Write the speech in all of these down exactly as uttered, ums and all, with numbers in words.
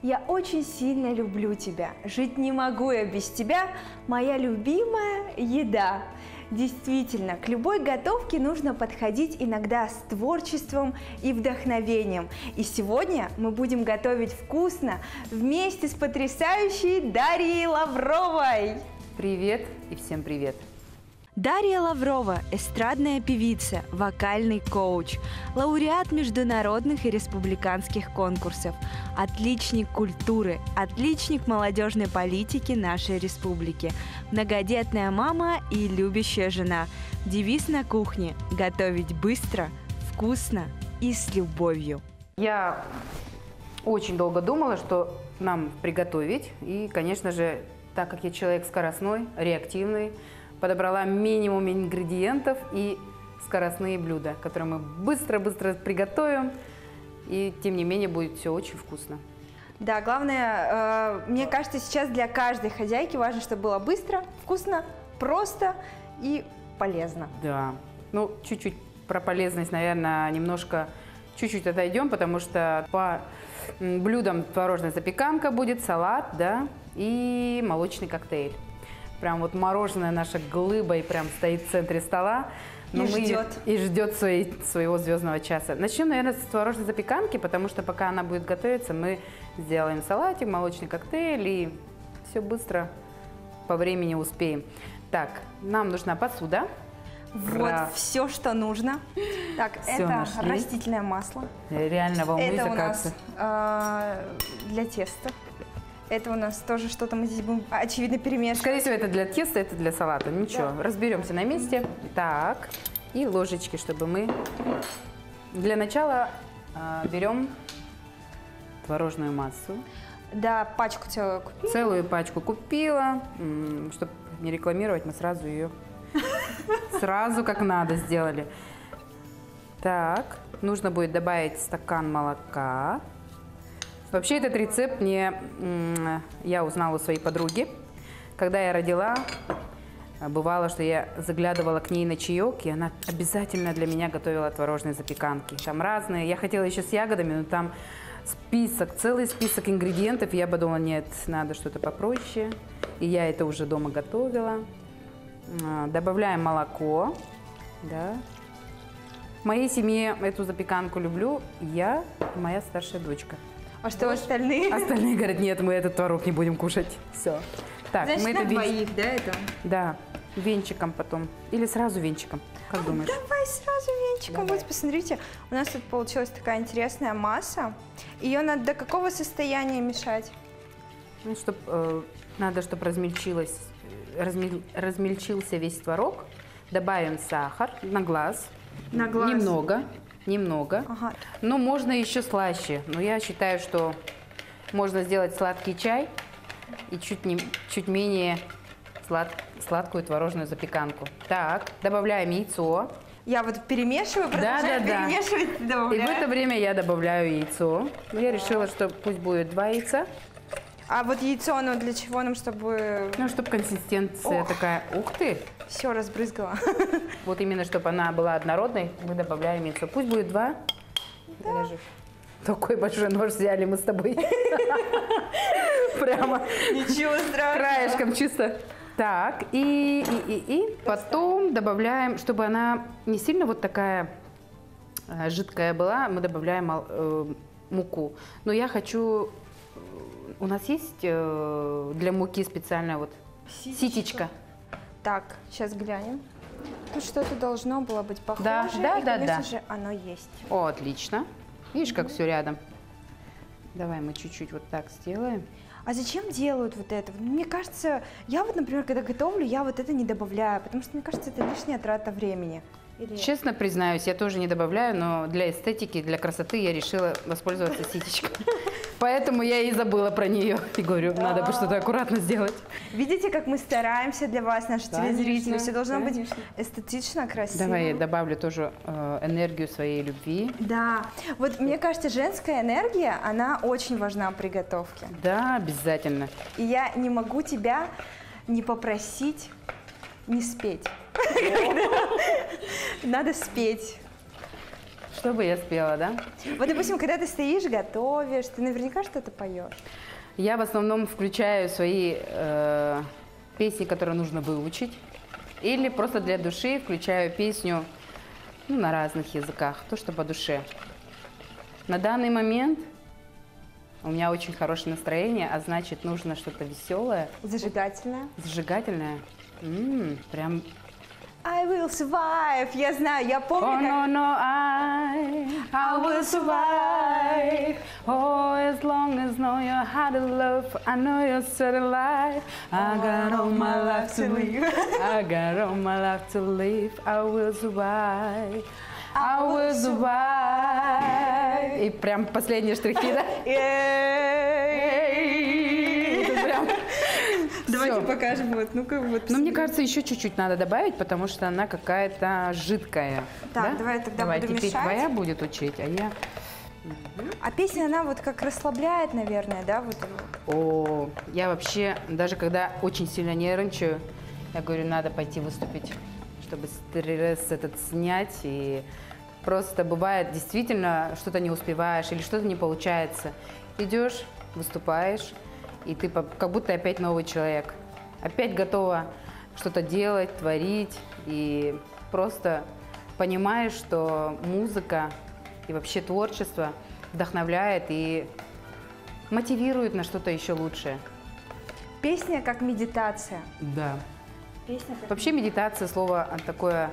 Я очень сильно люблю тебя. Жить не могу я без тебя. Моя любимая еда. Действительно, к любой готовке нужно подходить иногда с творчеством и вдохновением. И сегодня мы будем готовить вкусно вместе с потрясающей Дарьей Лавровой. Привет и всем привет! Дарья Лаврова – эстрадная певица, вокальный коуч, лауреат международных и республиканских конкурсов, отличник культуры, отличник молодежной политики нашей республики, многодетная мама и любящая жена. Девиз на кухне – готовить быстро, вкусно и с любовью. Я очень долго думала, что нам приготовить. И, конечно же, так как я человек скоростной, реактивный, подобрала минимум ингредиентов и скоростные блюда, которые мы быстро-быстро приготовим, и тем не менее будет все очень вкусно. Да, главное, э, мне кажется, сейчас для каждой хозяйки важно, чтобы было быстро, вкусно, просто и полезно. Да, ну чуть-чуть про полезность, наверное, немножко, чуть-чуть отойдем, потому что по блюдам творожная запеканка будет, салат, да, и молочный коктейль. Прям вот мороженое наша глыба и прям стоит в центре стола. Но и мы ждет. И ждет своей, своего звездного часа. Начнем, наверное, с творожной запеканки, потому что пока она будет готовиться, мы сделаем салатик, молочный коктейль и все быстро по времени успеем. Так, нам нужна посуда. Вот Про... все, что нужно. Так, Всё это нашли. растительное масло. Я реально волнуюсь, Это у оказывается. нас э, для теста. Это у нас тоже что-то мы здесь будем, очевидно, перемешивать. Скорее всего, это для теста, это для салата. Ничего, да. Разберемся на месте. Так, и ложечки, чтобы мы... Для начала э, берем творожную массу. Да, пачку целую купила. Целую пачку купила. Чтобы не рекламировать, мы сразу ее сразу как надо сделали. Так, нужно будет добавить стакан молока. Вообще этот рецепт мне, я узнала у своей подруги. Когда я родила, бывало, что я заглядывала к ней на чаек, и она обязательно для меня готовила творожные запеканки. Там разные. Я хотела еще с ягодами, но там список, целый список ингредиентов. И я подумала, нет, надо что-то попроще. И я это уже дома готовила. Добавляем молоко. Да. В моей семье эту запеканку люблю я и моя старшая дочка. А что остальные? Остальные говорят, нет, мы этот творог не будем кушать. Все. Так, значит, мы на это венч... двоих, да, это? Да, венчиком потом. Или сразу венчиком, как а, думаешь? Давай сразу венчиком. Давай. Вот, посмотрите, у нас тут получилась такая интересная масса. Ее надо до какого состояния мешать? Ну, чтоб, э, надо, чтобы размельчилось, размель... размельчился весь творог. Добавим сахар на глаз. На глаз? Немного. Немного. Ага. Но можно еще слаще. Но я считаю, что можно сделать сладкий чай и чуть, не, чуть менее слад, сладкую творожную запеканку. Так, добавляем яйцо. Я вот перемешиваю, продолжаю да, да, да. перемешивать, добавляю. И в это время я добавляю яйцо. Я решила, что пусть будет два яйца. А вот яйцо, оно для чего нам, чтобы... Ну, чтобы консистенция Ох. такая... Ух ты! Все разбрызгала. Вот именно, чтобы она была однородной, мы добавляем яйцо. Пусть будет два. Да. Такой большой нож взяли мы с тобой. Прямо. Ничего страшного. Краешком чисто. Так, и, и, и, и потом добавляем, чтобы она не сильно вот такая жидкая была, мы добавляем э, муку. Но я хочу... У нас есть э, для муки специальная вот ситечка. ситечка. Так, сейчас глянем. Тут что-то должно было быть похоже. Да, да, и, да, конечно да. же, оно есть. О, отлично. Видишь, как все рядом. Давай мы чуть-чуть вот так сделаем. А зачем делают вот это? Мне кажется, я вот, например, когда готовлю, я вот это не добавляю, потому что, мне кажется, это лишняя трата времени. Или... Честно признаюсь, я тоже не добавляю, но для эстетики, для красоты я решила воспользоваться ситечкой. Поэтому я и забыла про нее. И говорю, надо бы что-то аккуратно сделать. Видите, как мы стараемся для вас, наши Конечно, телезрители. Все должно конечно. быть эстетично, красиво. Давай я добавлю тоже э, энергию своей любви. Да. Вот мне кажется, женская энергия, она очень важна при готовке. Да, обязательно. И я не могу тебя не попросить не спеть. Надо спеть. Что бы я спела, да? Вот, допустим, когда ты стоишь, готовишь, ты наверняка что-то поешь. Я в основном включаю свои э, песни, которые нужно выучить. Или просто для души включаю песню ну, на разных языках, то, что по душе. На данный момент у меня очень хорошее настроение, а значит, нужно что-то веселое. Зажигательная. Зажигательное. М-м, прям... I will survive. Я знаю, я помню, Oh, как... no, no, I, I will survive. Oh, as long as know you how to love, I know you're set alive. I got all my life to live. I got all my life to live. I will survive. I will survive. И прям последние штрихи, да? Это прям... Давайте Всё. покажем. Вот, ну-ка, вот. Но мне кажется, еще чуть-чуть надо добавить, потому что она какая-то жидкая. Так, да? давай я тогда давай, буду теперь мешать. твоя будет учить, а я... А песня, она вот как расслабляет, наверное, да? Вот. О, я вообще, даже когда очень сильно нервничаю, я говорю, надо пойти выступить, чтобы стресс этот снять. И просто бывает, действительно, что-то не успеваешь или что-то не получается. Идешь, выступаешь, и ты как будто опять новый человек. Опять готова что-то делать, творить. И просто понимаешь, что музыка и вообще творчество вдохновляет и мотивирует на что-то еще лучшее. Песня как медитация. Да. Песня как... Вообще медитация слово такое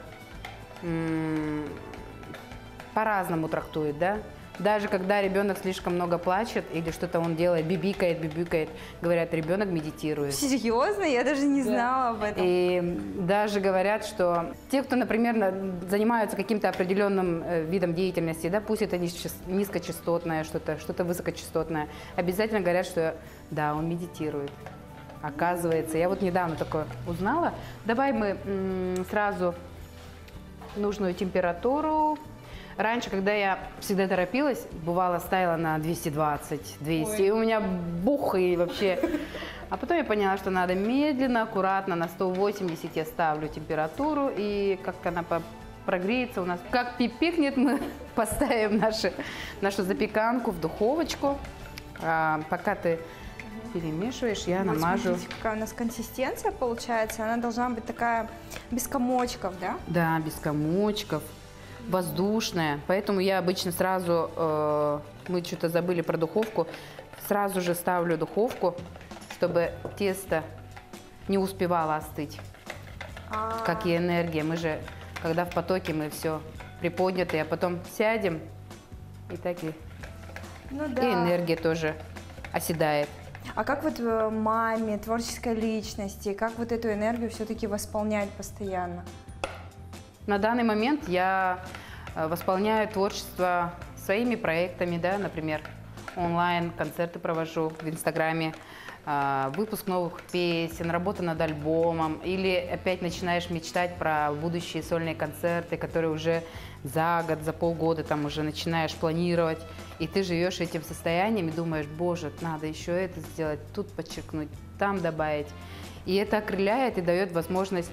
м- по-разному трактует, да? Даже когда ребенок слишком много плачет или что-то он делает, бибикает, бибикает, говорят, ребенок медитирует. Серьезно? Я даже не Да. знала об этом. И даже говорят, что те, кто, например, на- занимаются каким-то определенным э, видом деятельности, да, пусть это низчас- низкочастотное, что-то, что-то высокочастотное, обязательно говорят, что да, он медитирует. Оказывается, я вот недавно такое узнала. Давай мы м, сразу нужную температуру. Раньше, когда я всегда торопилась, бывало, ставила на двести двадцать, двести, Ой. и у меня бух и вообще. А потом я поняла, что надо медленно, аккуратно, на сто восемьдесят я ставлю температуру, и как она по- прогреется у нас. Как пипикнет, мы поставим наши, нашу запеканку в духовочку. А, пока ты перемешиваешь, я Вот намажу. смотрите, какая у нас консистенция получается. Она должна быть такая без комочков, да? Да, без комочков, воздушная. Поэтому я обычно сразу, э, мы что-то забыли про духовку, сразу же ставлю духовку, чтобы тесто не успевало остыть, А, как и энергия. Мы же, когда в потоке, мы все приподнятые, а потом сядем, и так и, ну и да. энергия тоже оседает. А как вот э, маме, творческой личности, как вот эту энергию все-таки восполнять постоянно? На данный момент я э, восполняю творчество своими проектами, да, например, онлайн концерты провожу в Инстаграме, э, выпуск новых песен, работа над альбомом, или опять начинаешь мечтать про будущие сольные концерты, которые уже за год, за полгода там уже начинаешь планировать, и ты живешь этим состоянием и думаешь, боже, надо еще это сделать, тут подчеркнуть, там добавить. И это окрыляет и дает возможность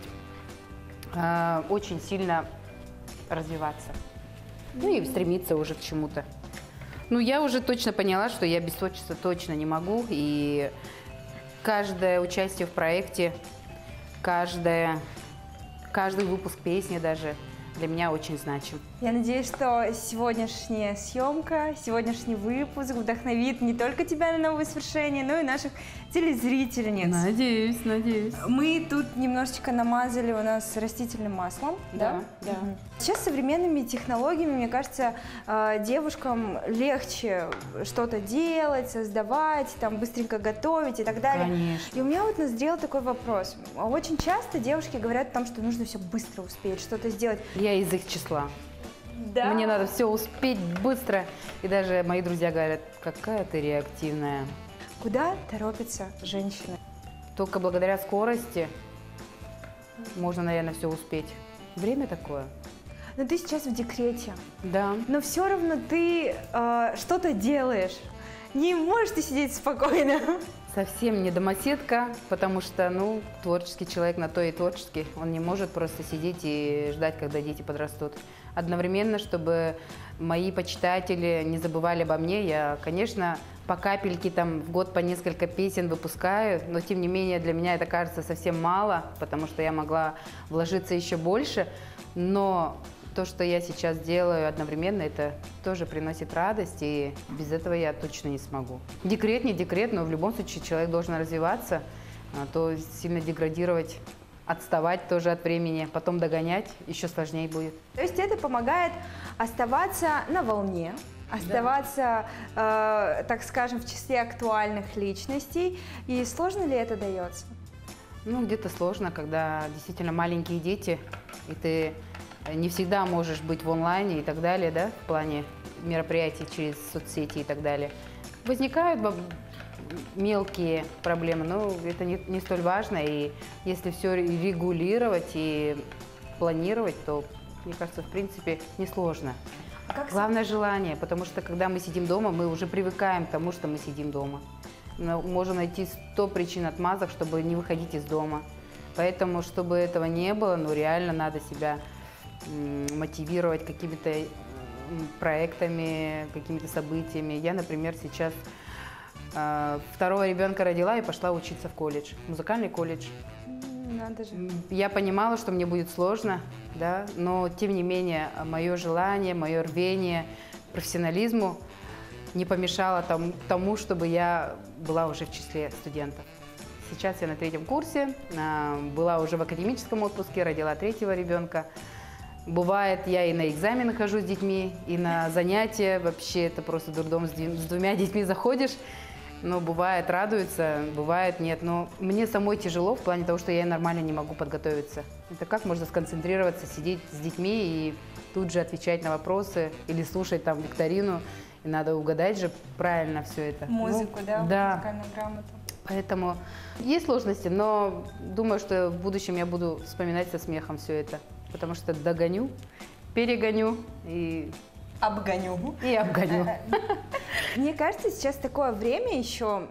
э, очень сильно развиваться. Ну и стремиться уже к чему-то. Ну, я уже точно поняла, что я без творчества точно не могу. И каждое участие в проекте, каждое, каждый выпуск песни даже для меня очень значим. Я надеюсь, что сегодняшняя съемка, сегодняшний выпуск вдохновит не только тебя на новые свершения, но и наших телезрительниц. Надеюсь, надеюсь. Мы тут немножечко намазали у нас растительным маслом, да? Да, да. Мгм. Сейчас современными технологиями, мне кажется, э, девушкам легче что-то делать, создавать, там быстренько готовить и так далее. Конечно. И у меня вот назрел такой вопрос. Очень часто девушки говорят о том, что нужно все быстро успеть, что-то сделать. Я из их числа. Да. Мне надо все успеть быстро. И даже мои друзья говорят, какая ты реактивная. Куда торопятся женщины? Только благодаря скорости можно, наверное, все успеть. Время такое. Но ты сейчас в декрете, Да. но все равно ты э, что-то делаешь. Не можешь ты сидеть спокойно. Совсем не домоседка, потому что, ну, творческий человек на то и творческий. Он не может просто сидеть и ждать, когда дети подрастут. одновременно, чтобы мои почитатели не забывали обо мне. Я, конечно, по капельке там в год по несколько песен выпускаю, но тем не менее для меня это кажется совсем мало, потому что я могла вложиться еще больше. Но то, что я сейчас делаю одновременно, это тоже приносит радость, и без этого я точно не смогу. Декрет, не декрет, но в любом случае человек должен развиваться, а то сильно деградировать, отставать тоже от времени, потом догонять еще сложнее будет. То есть это помогает оставаться на волне, оставаться, да. э, так скажем, в числе актуальных личностей. И сложно ли это дается? Ну, где-то сложно, когда действительно маленькие дети, и ты не всегда можешь быть в онлайне и так далее, да, в плане мероприятий через соцсети и так далее. Возникают мелкие проблемы, но это не, не столь важно, и если все регулировать и планировать, то, мне кажется, в принципе, несложно. А как... Главное желание, потому что когда мы сидим дома, мы уже привыкаем к тому, что мы сидим дома. Мы можем найти сто причин отмазок, чтобы не выходить из дома. Поэтому, чтобы этого не было, ну реально надо себя мотивировать какими-то проектами, какими-то событиями. Я, например, сейчас э, второго ребенка родила и пошла учиться в колледж, музыкальный колледж. Надо же. Я понимала, что мне будет сложно, да, но тем не менее мое желание, мое рвение, профессионализму не помешало тому, тому, чтобы я была уже в числе студентов. Сейчас я на третьем курсе, э, была уже в академическом отпуске, родила третьего ребенка. Бывает, я и на экзамены хожу с детьми, и на занятия. Вообще это просто дурдом, с двумя детьми заходишь. Но бывает, радуется, бывает, нет. Но мне самой тяжело в плане того, что я нормально не могу подготовиться. Это как можно сконцентрироваться, сидеть с детьми и тут же отвечать на вопросы или слушать там викторину. И надо угадать же правильно все это. Музыку, ну, да, да. музыкальную грамоту. Поэтому есть сложности, но думаю, что в будущем я буду вспоминать со смехом все это. Потому что догоню, перегоню и... Обгоню. И обгоню. Мне кажется, сейчас такое время еще,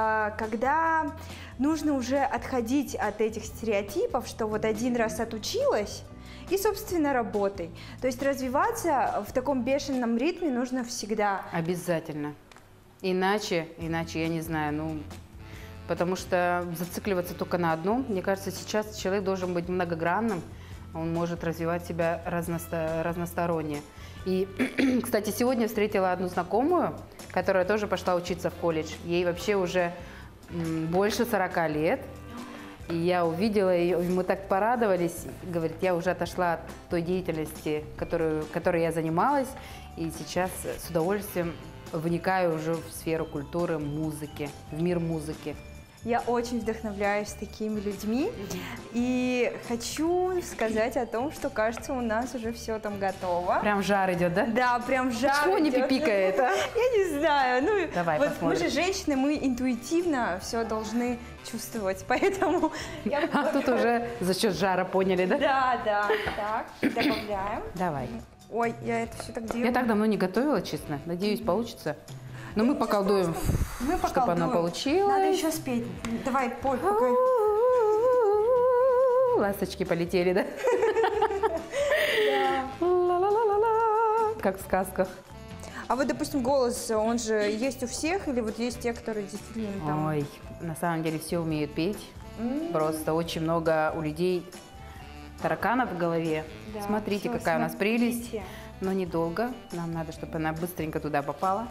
когда нужно уже отходить от этих стереотипов, что вот один раз отучилась и, собственно, работай. То есть развиваться в таком бешеном ритме нужно всегда. Обязательно. Иначе, иначе я не знаю, ну... Потому что зацикливаться только на одном, мне кажется, сейчас человек должен быть многогранным. Он может развивать себя разносто, разносторонне. И, кстати, сегодня встретила одну знакомую, которая тоже пошла учиться в колледж. Ей вообще уже м, больше сорока лет. И я увидела ее, мы так порадовались. Говорит, я уже отошла от той деятельности, которую, которой я занималась. И сейчас с удовольствием вникаю уже в сферу культуры, музыки, в мир музыки. Я очень вдохновляюсь такими людьми и хочу сказать о том, что, кажется, у нас уже все там готово. Прям жар идет, да? Да, прям жар Почему не идет. пипикает, а? Я не знаю. Ну, Давай вот посмотрим. мы же женщины, мы интуитивно все должны чувствовать, поэтому... Я а тут уже за счет жара поняли, да? Да, да. Так, добавляем. Давай. Ой, я это все так делаю. Я так давно не готовила, честно. Надеюсь, получится. Но мы поколдуем, мы чтобы оно получилось. Надо еще спеть. Давай, пой, пока. Ласточки полетели, да? Да. Как в сказках. А вот, допустим, голос, он же есть у всех, или вот есть те, которые действительно там... Ой, на самом деле все умеют петь. М. Просто очень много у людей тараканов в голове. Да, Смотрите, всё, какая у нас смотрите. прелесть. Но недолго. Нам надо, чтобы она быстренько туда попала.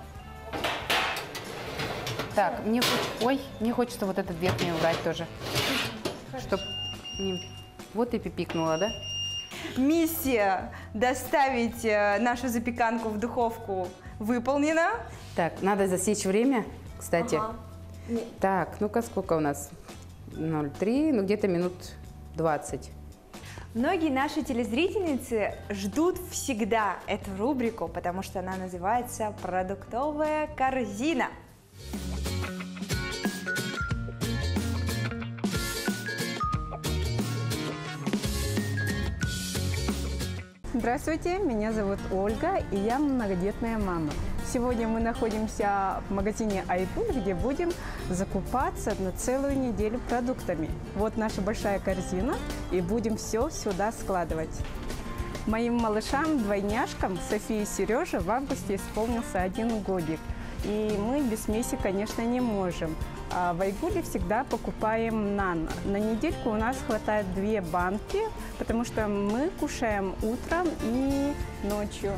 Так, мне, хоч- Ой, мне хочется вот этот верхний убрать тоже. Чтоб не... Вот и пипикнула, да? Миссия доставить э, нашу запеканку в духовку выполнена. Так, надо засечь время, кстати. Ага. Не- Так, ну-ка, сколько у нас? ноль три, ну где-то минут двадцать. Многие наши телезрительницы ждут всегда эту рубрику, потому что она называется «Продуктовая корзина». Здравствуйте, меня зовут Ольга, и я многодетная мама. Сегодня мы находимся в магазине Айбуль, где будем закупаться на целую неделю продуктами. Вот наша большая корзина, и будем все сюда складывать. Моим малышам, двойняшкам, Софии и Сереже, в августе исполнился один годик. И мы без смеси, конечно, не можем. А в Айгуле всегда покупаем нан. На недельку у нас хватает две банки, потому что мы кушаем утром и ночью.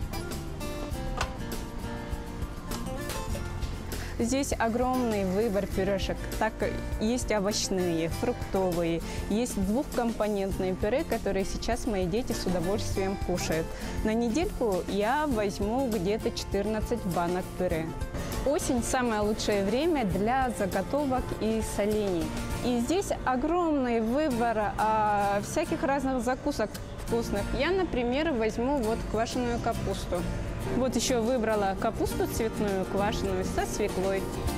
Здесь огромный выбор пюрешек. Так есть овощные, фруктовые, есть двухкомпонентные пюре, которые сейчас мои дети с удовольствием кушают. На недельку я возьму где-то четырнадцать банок пюре. Осень – самое лучшее время для заготовок и солений. И здесь огромный выбор а, всяких разных закусок вкусных. Я, например, возьму вот квашеную капусту. Вот еще выбрала капусту цветную, квашеную, со свеклой.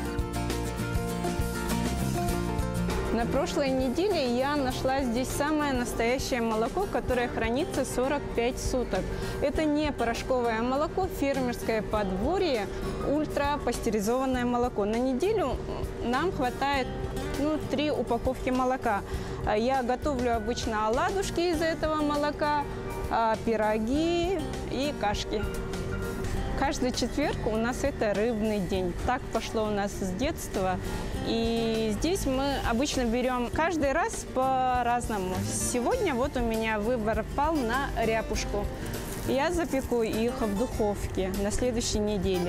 На прошлой неделе я нашла здесь самое настоящее молоко, которое хранится сорок пять суток. Это не порошковое молоко, фермерское подворье, ультрапастеризованное молоко. На неделю нам хватает ну, три упаковки молока. Я готовлю обычно оладушки из этого молока, пироги и кашки. Каждый четверг у нас это рыбный день. Так пошло у нас с детства. И здесь мы обычно берем каждый раз по-разному. Сегодня вот у меня выбор пал на ряпушку. Я запеку их в духовке на следующей неделе.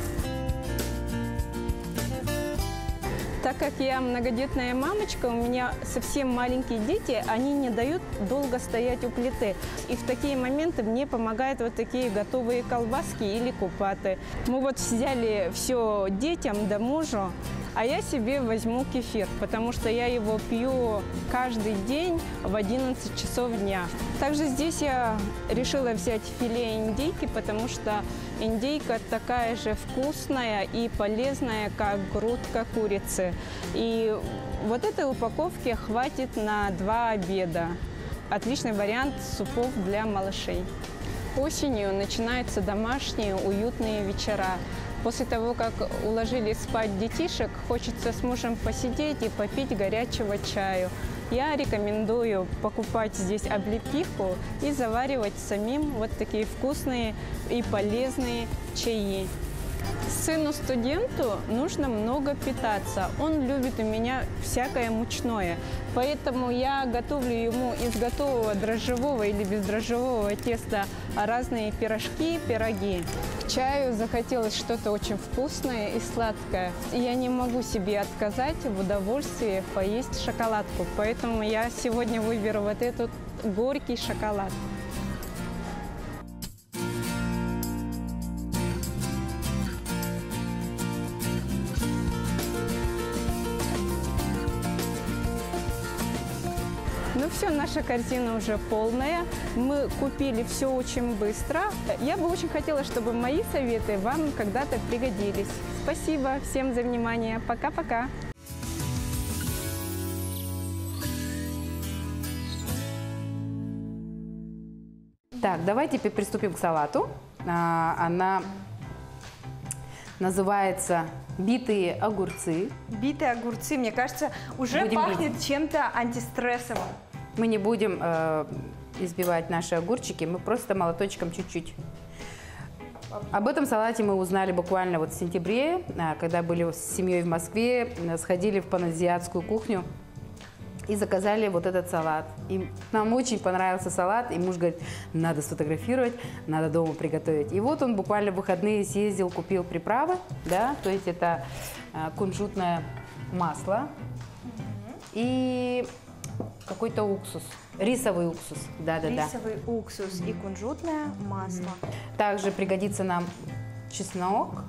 Так как я многодетная мамочка, у меня совсем маленькие дети, они не дают долго стоять у плиты. И в такие моменты мне помогают вот такие готовые колбаски или купаты. Мы вот взяли все детям да мужу, а я себе возьму кефир, потому что я его пью каждый день в одиннадцать часов дня. Также здесь я решила взять филе индейки, потому что индейка такая же вкусная и полезная, как грудка курицы. И вот этой упаковки хватит на два обеда. Отличный вариант супов для малышей. Осенью начинаются домашние уютные вечера. После того, как уложили спать детишек, хочется с мужем посидеть и попить горячего чаю. Я рекомендую покупать здесь облепиху и заваривать самим вот такие вкусные и полезные чаи. Сыну-студенту нужно много питаться. Он любит у меня всякое мучное. Поэтому я готовлю ему из готового дрожжевого или бездрожжевого теста разные пирожки, пироги. К чаю захотелось что-то очень вкусное и сладкое. Я не могу себе отказать в удовольствии поесть шоколадку. Поэтому я сегодня выберу вот этот горький шоколад. Ну все, наша корзина уже полная. Мы купили все очень быстро. Я бы очень хотела, чтобы мои советы вам когда-то пригодились. Спасибо всем за внимание. Пока-пока. Так, давайте теперь приступим к салату. Она называется «Битые огурцы». Битые огурцы, мне кажется, уже Будем пахнет бить. чем-то антистрессовым. Мы не будем э, избивать наши огурчики, мы просто молоточком чуть-чуть. Об этом салате мы узнали буквально вот в сентябре, когда были с семьей в Москве, сходили в паназиатскую кухню и заказали вот этот салат. И нам очень понравился салат, и муж говорит, надо сфотографировать, надо дома приготовить. И вот он буквально в выходные съездил, купил приправы, да, то есть это кунжутное масло и какой-то уксус, рисовый уксус, да-да-да. Рисовый уксус и кунжутное масло. Также пригодится нам чеснок,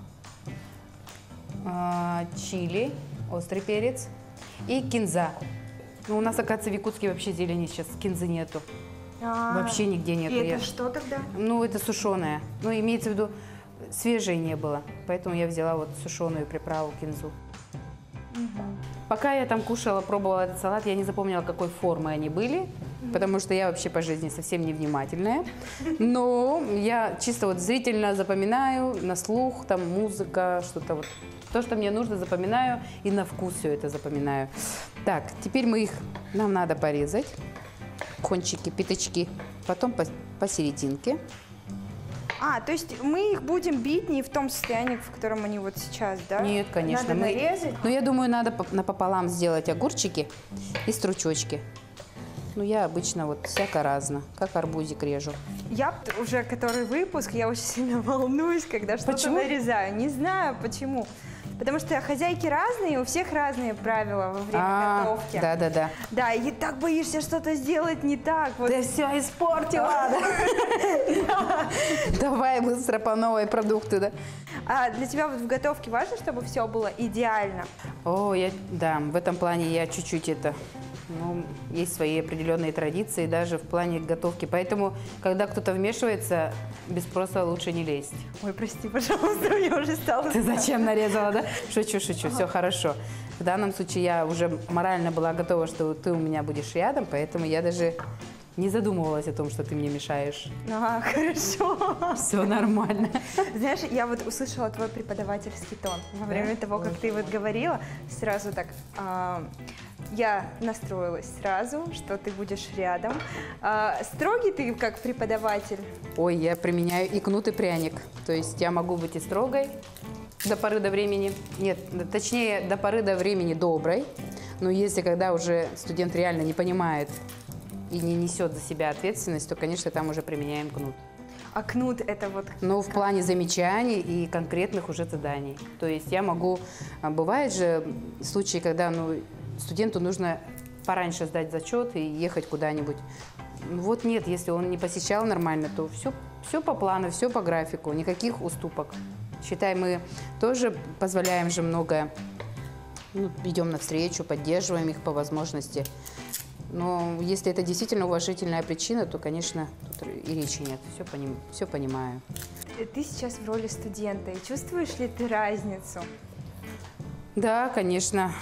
э, чили, острый перец и кинза. Ну, у нас, оказывается, в Якутске вообще зелени сейчас, кинзы нету. А, Вообще нигде нету. И это Я- что тогда? Ну, это сушеная. Ну, имеется в виду, свежей не было. Поэтому я взяла вот сушеную приправу кинзу. Пока я там кушала, пробовала этот салат, я не запомнила, какой формы они были, потому что я вообще по жизни совсем невнимательная. Но я чисто вот зрительно запоминаю, на слух, там музыка, что-то вот. То, что мне нужно, запоминаю, и на вкус все это запоминаю. Так, теперь мы их, нам надо порезать, кончики, пятачки. потом по, посерединке. А, то есть мы их будем бить не в том состоянии, в котором они вот сейчас, да? Нет, конечно. Надо мы... нарезать? Ну, я думаю, надо поп- напополам сделать огурчики и стручочки. Ну, я обычно вот всяко разно, как арбузик режу. Я уже который выпуск, я очень сильно волнуюсь, когда что-то Почему? нарезаю. Не знаю почему. Потому что хозяйки разные, у всех разные правила во время А, готовки. да, да, да. Да, и так боишься что-то сделать не так. Вот. Ты все испортила. Давай быстро по новой продукты, да? А для тебя вот в готовке важно, чтобы все было идеально? О, я, да, в этом плане я чуть-чуть это, ну, есть свои определенные традиции даже в плане готовки. Поэтому, когда кто-то вмешивается, без спроса лучше не лезть. Ой, прости, пожалуйста, я уже стала... Ты зачем нарезала, да? Шучу, шучу, все хорошо. В данном случае я уже морально была готова, что ты у меня будешь рядом, поэтому я даже не задумывалась о том, что ты мне мешаешь. А, хорошо. Все нормально. Знаешь, я вот услышала твой преподавательский тон во время того, как ты вот говорила, сразу так, а, я настроилась сразу, что ты будешь рядом. А, строгий ты как преподаватель? Ой, я применяю и кнут, и пряник. То есть я могу быть и строгой до поры до времени. Нет, точнее, до поры до времени доброй. Но если когда уже студент реально не понимает и не несет за себя ответственность, то, конечно, там уже применяем кнут. А кнут это вот... Но в плане замечаний и конкретных уже заданий. То есть я могу... Бывает же случаи, когда ну, студенту нужно пораньше сдать зачет и ехать куда-нибудь. Вот нет, если он не посещал нормально, то все, все по плану, все по графику, никаких уступок. Считай, мы тоже позволяем же многое. Ну, идем навстречу, поддерживаем их по возможности. Но если это действительно уважительная причина, то, конечно, тут и речи нет. Все, поним, все понимаю. Ты сейчас в роли студента, и чувствуешь ли ты разницу? Да, конечно.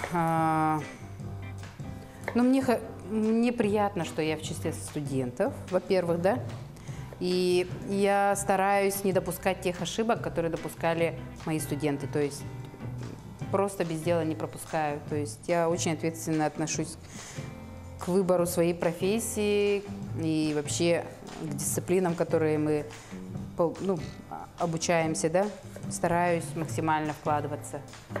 Но мне, мне приятно, что я в числе студентов, во-первых, да. И я стараюсь не допускать тех ошибок, которые допускали мои студенты. То есть просто без дела не пропускаю. То есть я очень ответственно отношусь к выбору своей профессии и вообще к дисциплинам, которые мы ну, обучаемся, да, стараюсь максимально вкладываться.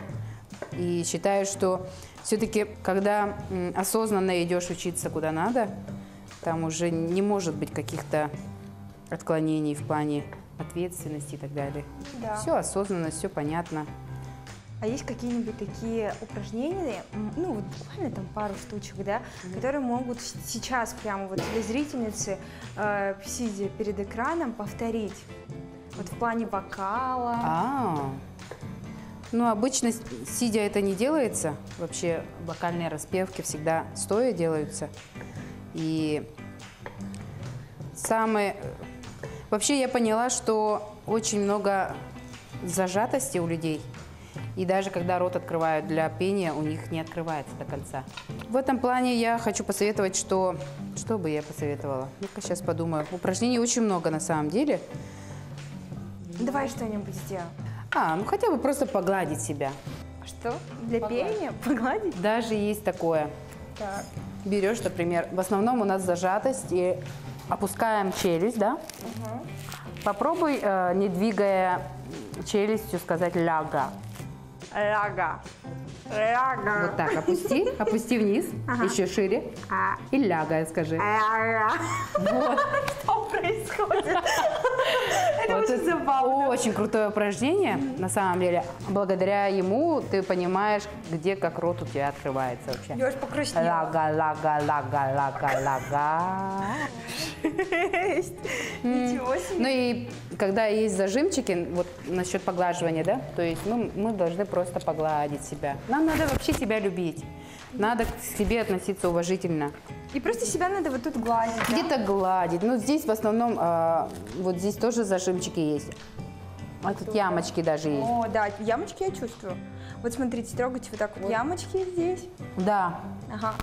И считаю, что все-таки, когда осознанно идешь учиться куда надо, там уже не может быть каких-то отклонений в плане ответственности и так далее. Да. Все осознанно, все понятно. А есть какие-нибудь такие упражнения, ну, вот буквально там пару штучек, да, mm-hmm. которые могут сейчас прямо вот телезрительницы, э, сидя перед экраном, повторить? Вот в плане вокала. А, ну, обычно сидя это не делается. Вообще вокальные распевки всегда стоя делаются. И самое... Вообще я поняла, что очень много зажатости у людей. И даже когда рот открывают для пения, у них не открывается до конца. В этом плане я хочу посоветовать, что... Что бы я посоветовала? Ну-ка, сейчас подумаю. Упражнений очень много на самом деле. Давай что-нибудь сделаем. А, ну хотя бы просто погладить себя. Что? Для Погладить. пения? Погладить? Даже есть такое. Так. Берешь, например, в основном у нас зажатость, и опускаем челюсть, да? Угу. Попробуй, э, не двигая челюстью, сказать «ляга». Ляга. Ляга. Вот так, опусти, опусти вниз, Ага. еще шире, А. и «ляга» скажи. Ляга. Вот. Что происходит? Это Вот очень это забавно. очень крутое упражнение, на самом деле. Благодаря ему ты понимаешь, где как рот у тебя открывается вообще. Я аж покраснела. Лага, лага, лага, лага, лага. Жесть. Ничего себе. Ну и когда есть зажимчики, вот насчет поглаживания, да, то есть мы, мы должны просто погладить себя. Нам надо вообще себя любить. Надо к себе относиться уважительно. И просто себя надо вот тут гладить. да? Где-то гладить. Ну, здесь в основном, а, вот здесь тоже зажимчики есть. А тут ямочки даже есть. О, да, ямочки я чувствую. Вот смотрите, трогайте вот так вот ямочки здесь. Да. Ага.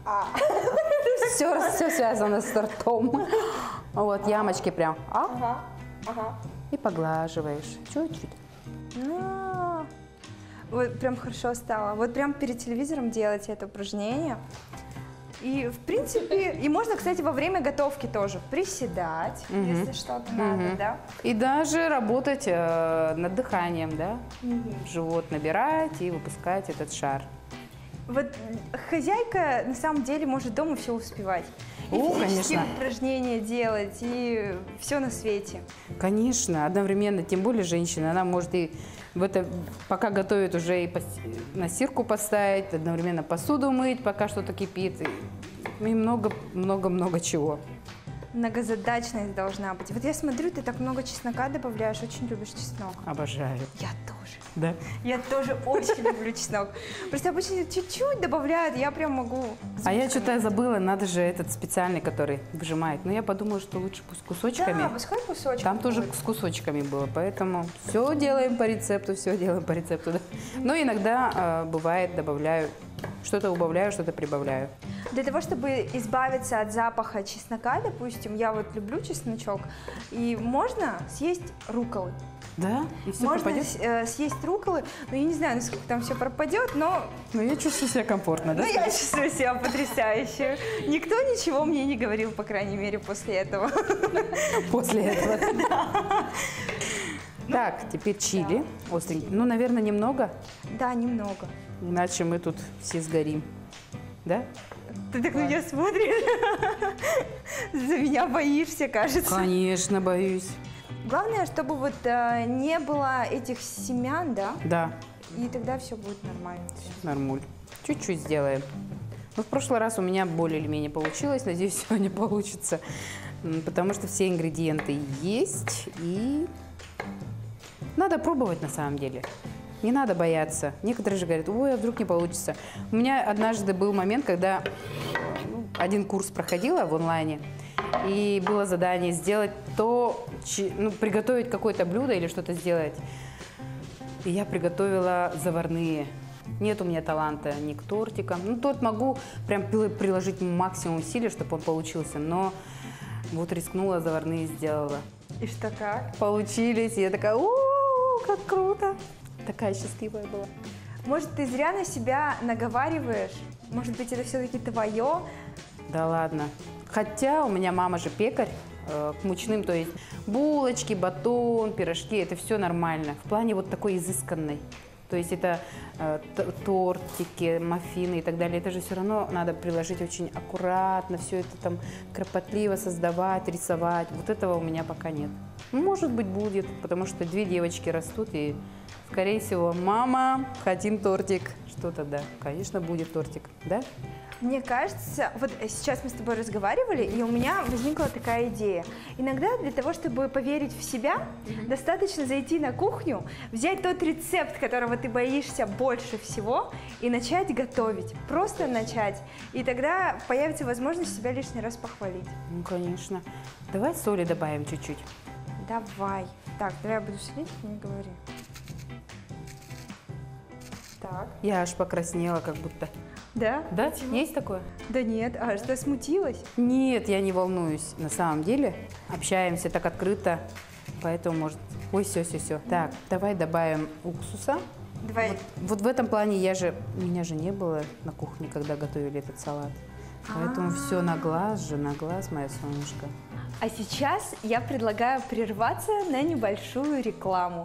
Все, все связано с ртом. Вот, ямочки прям. А? Ага. Ага. И поглаживаешь. Чуть-чуть. А, Вот прям хорошо стало. Вот прям перед телевизором делайте это упражнение. И, в принципе, и можно, кстати, во время готовки тоже приседать, Мгм. если что-то надо, Мгм. да? И даже работать э, над дыханием, да? Живот набирать и выпускать этот шар. Вот хозяйка на самом деле может дома все успевать. И О, физические конечно. упражнения делать, и все на свете. Конечно, одновременно, тем более женщина, она может и в это, пока готовит, уже и пос- на стирку поставить, одновременно посуду мыть, пока что-то кипит, и много-много-много чего. Многозадачность должна быть. Вот я смотрю, ты так много чеснока добавляешь, очень любишь чеснок. Обожаю. Я тоже. Да? Я тоже очень люблю чеснок. Просто обычно чуть-чуть добавляют, я прям могу... А я что-то забыла, надо же этот специальный, который выжимает. Но я подумала, что лучше пусть кусочками. Да, пускай кусочек. Там тоже будет. с кусочками было, поэтому все делаем по рецепту, все делаем по рецепту. Да? Но иногда э, бывает, добавляю, что-то убавляю, что-то прибавляю. Для того, чтобы избавиться от запаха чеснока, допустим, я вот люблю чесночок, и можно съесть рукколы. Да? И все Можно пропадет? с- э, съесть рукколы, но я не знаю, насколько там все пропадет, но, Ну, я чувствую себя комфортно, да? но я чувствую себя потрясающе. Никто ничего мне не говорил, по крайней мере, после этого. После этого. Так, теперь чили. Остренький. Ну, наверное, немного, Да, немного. иначе мы тут все сгорим. Да? Ты так на меня смотришь. За меня боишься, кажется. Конечно, боюсь. Главное, чтобы вот э, не было этих семян, да, Да, и тогда все будет нормально. нормуль. Чуть-чуть сделаем. Ну, в прошлый раз у меня более или менее получилось. Надеюсь, сегодня получится. М, Потому что все ингредиенты есть. И надо пробовать на самом деле. Не надо бояться. Некоторые же говорят, ой, а вдруг не получится. У меня однажды был момент, когда ну, один курс проходила в онлайне. И было задание сделать то, чи- ну, приготовить какое-то блюдо или что-то сделать. И я приготовила заварные. Нет у меня таланта ни к тортикам. Ну, торт могу прям пил- приложить максимум усилий, чтобы он получился. Но вот рискнула, заварные сделала. И что как? Получились. И я такая, у как круто. Такая счастливая была. Может, ты зря на себя наговариваешь? Может быть, это все-таки твое? Да ладно. Хотя у меня мама же пекарь, э, к мучным, то есть булочки, батон, пирожки, это все нормально. В плане вот такой изысканной. То есть это э, т- тортики, маффины и так далее. Это же все равно надо приложить очень аккуратно, все это там кропотливо создавать, рисовать. Вот этого у меня пока нет. Ну, может быть, будет, потому что две девочки растут и, скорее всего, мама, хотим тортик. Что-то да, конечно, будет тортик, да? Мне кажется, вот сейчас мы с тобой разговаривали, и у меня возникла такая идея. Иногда для того, чтобы поверить в себя, достаточно зайти на кухню, взять тот рецепт, которого ты боишься больше всего, и начать готовить. Просто начать. И тогда появится возможность себя лишний раз похвалить. Ну, конечно. Давай соли добавим чуть-чуть. Давай. Так, давай я буду солить, не говори. Так. Я аж покраснела, как будто. Да? Да? Есть такое? Да нет, а что, смутилась? Нет, я не волнуюсь. На самом деле общаемся так открыто, поэтому может... Ой, все, все, все. Так, давай добавим уксуса. Давай. Вот, вот в этом плане я же... Меня же не было на кухне, когда готовили этот салат. Поэтому все на глаз же, на глаз, моя солнышко. А сейчас я предлагаю прерваться на небольшую рекламу.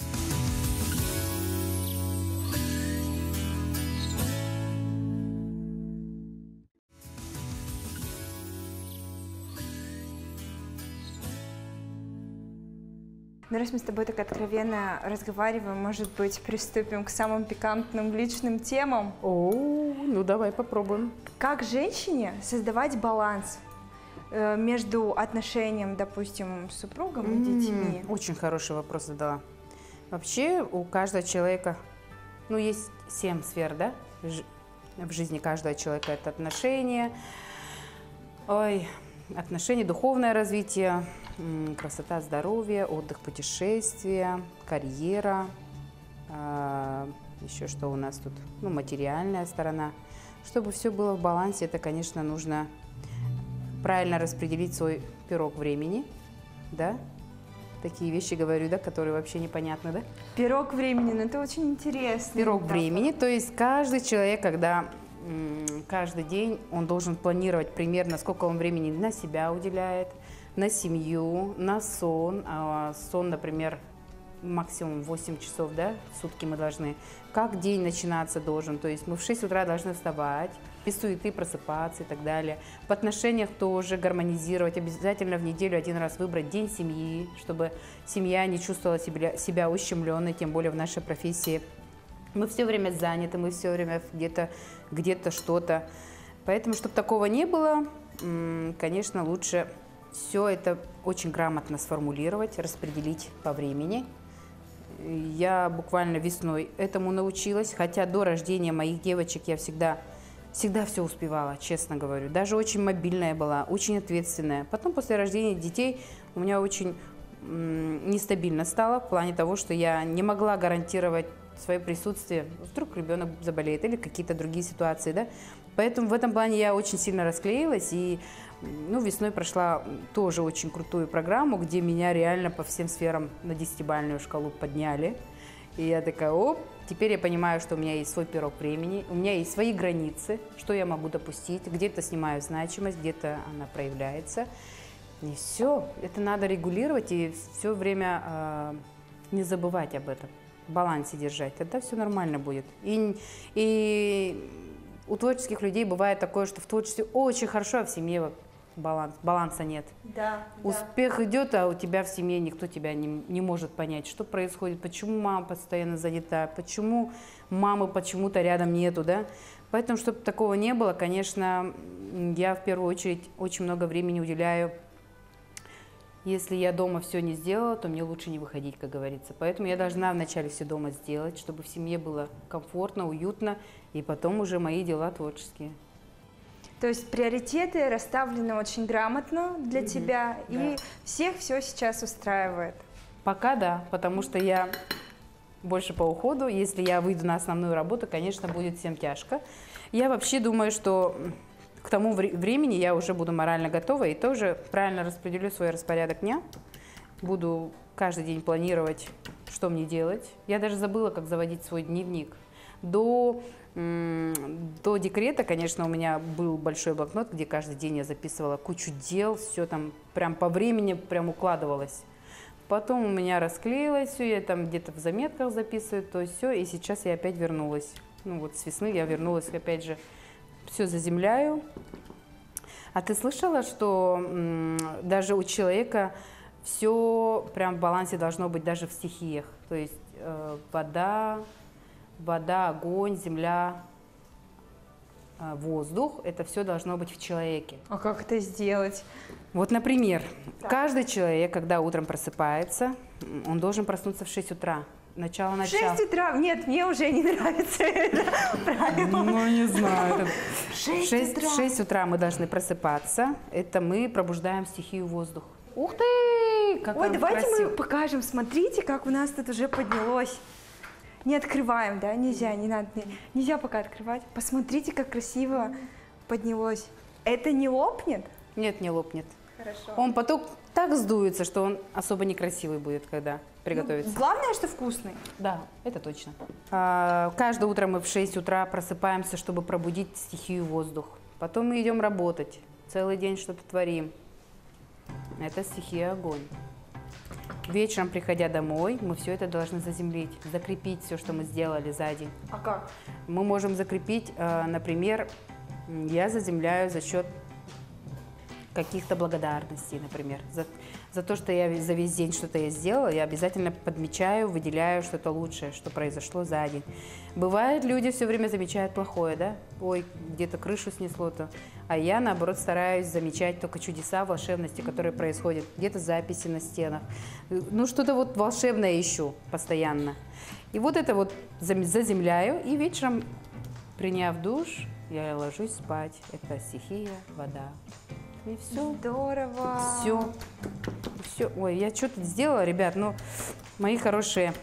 Ну, раз мы с тобой так откровенно разговариваем, может быть, приступим к самым пикантным личным темам. О, ну давай попробуем. Как женщине создавать баланс э, между отношением, допустим, с супругом и детьми? М, Очень хороший вопрос задала. Вообще у каждого человека, ну, есть семь сфер, да, Ж- в жизни каждого человека. Это отношения, ой, отношения, духовное развитие, м, красота, здоровье, отдых, путешествия, карьера, а, еще что у нас тут, ну, материальная сторона. Чтобы все было в балансе, это, конечно, нужно правильно распределить свой пирог времени, да, такие вещи говорю, да, которые вообще непонятны, да? Пирог времени, ну это очень интересно. Пирог Да. времени, то есть каждый человек, когда каждый день он должен планировать примерно, сколько он времени на себя уделяет, на семью, на сон. А сон, например, максимум восемь часов, да, в сутки мы должны. Как день начинаться должен, то есть мы в шесть утра должны вставать, без суеты просыпаться и так далее. В отношениях тоже гармонизировать, обязательно в неделю один раз выбрать день семьи, чтобы семья не чувствовала себя, себя ущемленной, тем более в нашей профессии. Мы все время заняты, мы все время где-то где-то что-то. Поэтому, чтобы такого не было, конечно, лучше все это очень грамотно сформулировать, распределить по времени. Я буквально весной этому научилась, хотя до рождения моих девочек я всегда, всегда все успевала, честно говорю. Даже очень мобильная была, очень ответственная. Потом, после рождения детей, у меня очень м, нестабильно стало в плане того, что я не могла гарантировать свое присутствие. Вдруг ребенок заболеет или какие-то другие ситуации, да. Поэтому в этом плане я очень сильно расклеилась и ну, весной прошла тоже очень крутую программу, где меня реально по всем сферам на десятибалльную шкалу подняли. И я такая, оп, теперь я понимаю, что у меня есть свой пирог времени, у меня есть свои границы, что я могу допустить, где-то снимаю значимость, где-то она проявляется. И все, это надо регулировать и все время э, не забывать об этом, в балансе держать, тогда все нормально будет. И, и у творческих людей бывает такое, что в творчестве очень хорошо, а в семье баланс, баланса нет. Да, Успех да. идет, а у тебя в семье никто тебя не, не может понять, что происходит, почему мама постоянно занята, почему мамы почему-то рядом нету, да. Поэтому, чтобы такого не было, конечно, я в первую очередь очень много времени уделяю. Если я дома все не сделала, то мне лучше не выходить, как говорится. Поэтому я должна вначале все дома сделать, чтобы в семье было комфортно, уютно, и потом уже мои дела творческие. То есть приоритеты расставлены очень грамотно для mm-hmm. тебя, да. И всех все сейчас устраивает. Пока да, потому что я больше по уходу. Если я выйду на основную работу, конечно, будет всем тяжко. Я вообще думаю, что к тому времени я уже буду морально готова и тоже правильно распределю свой распорядок дня. Буду каждый день планировать, что мне делать. Я даже забыла, как заводить свой дневник. До, до декрета, конечно, у меня был большой блокнот, где каждый день я записывала кучу дел, все там прям по времени прям укладывалось. Потом у меня расклеилось все, я там где-то в заметках записываю, то есть все, и сейчас я опять вернулась. Ну вот с весны я вернулась, опять же, все заземляю. А ты слышала, что м, даже у человека все прям в балансе должно быть даже в стихиях, то есть э, вода... Вода, огонь, земля, воздух – это все должно быть в человеке. А как это сделать? Вот, например, так. Каждый человек, когда утром просыпается, он должен проснуться в шесть утра. Начало начала. В шесть утра? Нет, мне уже не нравится это правило. Ну, не знаю. В шесть утра. В шесть утра мы должны просыпаться. Это мы пробуждаем стихию воздух. Ух ты! Как Ой, давайте красиво. мы покажем. Смотрите, как у нас тут уже поднялось. Не открываем, да? Нельзя, не надо. Не, нельзя пока открывать. Посмотрите, как красиво поднялось. Это не лопнет? Нет, не лопнет. Хорошо. Он потом так сдуется, что он особо некрасивый будет, когда приготовится. Ну, главное, что вкусный. Да, это точно. А, каждое утро мы в шесть утра просыпаемся, чтобы пробудить стихию воздух. Потом мы идем работать. Целый день что-то творим. Это стихия огонь. Вечером, приходя домой, мы все это должны заземлить, закрепить все, что мы сделали за день. А как? Мы можем закрепить, например, я заземляю за счет каких-то благодарностей, например. За, за то, что я за весь день что-то я сделала, я обязательно подмечаю, выделяю что-то лучшее, что произошло за день. Бывает, люди все время замечают плохое, да? Ой, где-то крышу снесло-то. А я, наоборот, стараюсь замечать только чудеса, волшебности, которые происходят. Где-то записи на стенах. Ну, что-то вот волшебное ищу постоянно. И вот это вот заземляю, и вечером, приняв душ, я ложусь спать. Это стихия, вода. И все. Здорово. Все. Все. Ой, я что-то сделала, ребят, ну, мои хорошие.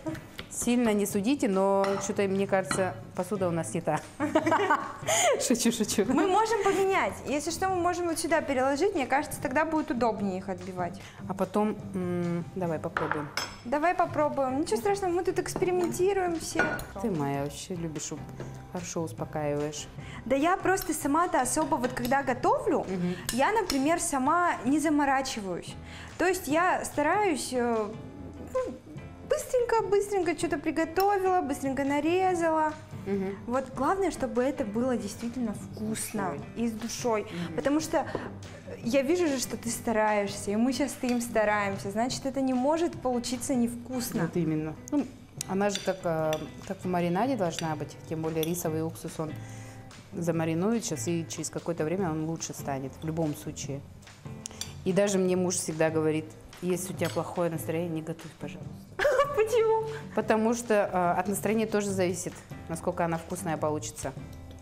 Сильно не судите, но что-то, мне кажется, посуда у нас не та. Шучу, шучу. Мы можем поменять. Если что, мы можем вот сюда переложить. Мне кажется, тогда будет удобнее их отбивать. А потом, м, давай попробуем. Давай попробуем. Ничего страшного, мы тут экспериментируем все. Ты моя вообще любишь, хорошо успокаиваешь. Да я просто сама-то особо, вот когда готовлю, Мгм. я, например, сама не заморачиваюсь. То есть я стараюсь э, ну, быстренько-быстренько что-то приготовила, быстренько нарезала. Мгм. Вот главное, чтобы это было действительно вкусно и с душой. Потому что я вижу же, что ты стараешься, и мы сейчас стоим стараемся. Значит, это не может получиться невкусно. Вот именно. Ну, она же как, э, как в маринаде должна быть, тем более рисовый уксус, он замаринует сейчас, и через какое-то время он лучше станет, в любом случае. И даже мне муж всегда говорит, если у тебя плохое настроение, не готовь, пожалуйста. Почему? Потому что э, от настроения тоже зависит, насколько она вкусная получится.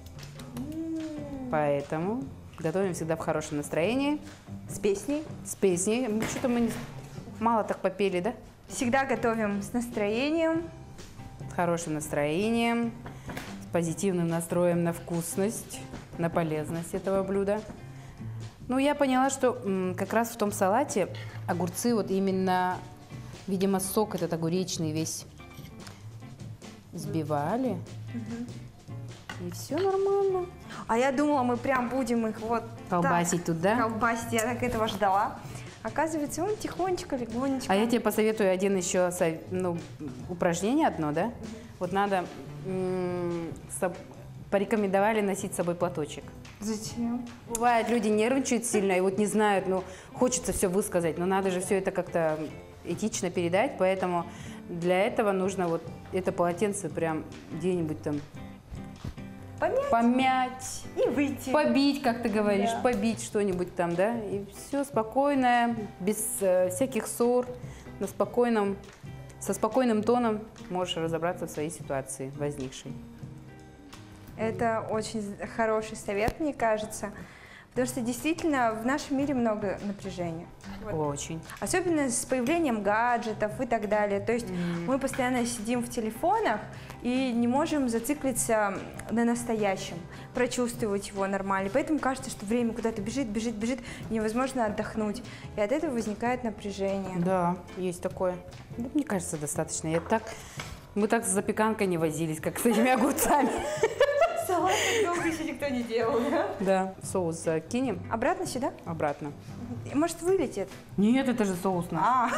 Поэтому готовим всегда в хорошем настроении, С песней. с песней. Ну, что-то мы не- мало так попели, да? Всегда готовим с настроением. С хорошим настроением, с позитивным настроем на вкусность, на полезность этого блюда. Ну, я поняла, что м, как раз в том салате огурцы, вот именно, видимо, сок этот огуречный весь взбивали. И все нормально. А я думала, мы прям будем их вот Колбасить тут, да? так колбасить. Я так этого ждала. Оказывается, он тихонечко, легонечко. А я тебе посоветую один еще сов- ну, упражнение одно, да? Вот надо, м, со- порекомендовали носить с собой платочек. Зачем? Бывает, люди нервничают сильно и вот не знают, ну, хочется все высказать, но надо же все это как-то этично передать, поэтому для этого нужно вот это полотенце прям где-нибудь там Помять помять, и выйти. побить, как ты говоришь, Да. побить что-нибудь там, да, и все спокойно, без э, всяких ссор, на спокойном, со спокойным тоном можешь разобраться в своей ситуации возникшей. Это очень хороший совет, мне кажется. Потому что действительно в нашем мире много напряжения. Вот. Очень. Особенно с появлением гаджетов и так далее. То есть мы постоянно сидим в телефонах и не можем зациклиться на настоящем, прочувствовать его нормально. Поэтому кажется, что время куда-то бежит, бежит, бежит, и невозможно отдохнуть. И от этого возникает напряжение. Да, есть такое. Да, мне кажется, достаточно. Я так, мы так с запеканкой не возились, как с этими огурцами. Салат долго еще никто не делал, да? Да, соус кинем Обратно сюда? обратно. Может, вылетит? Нет, это же соус наш. А.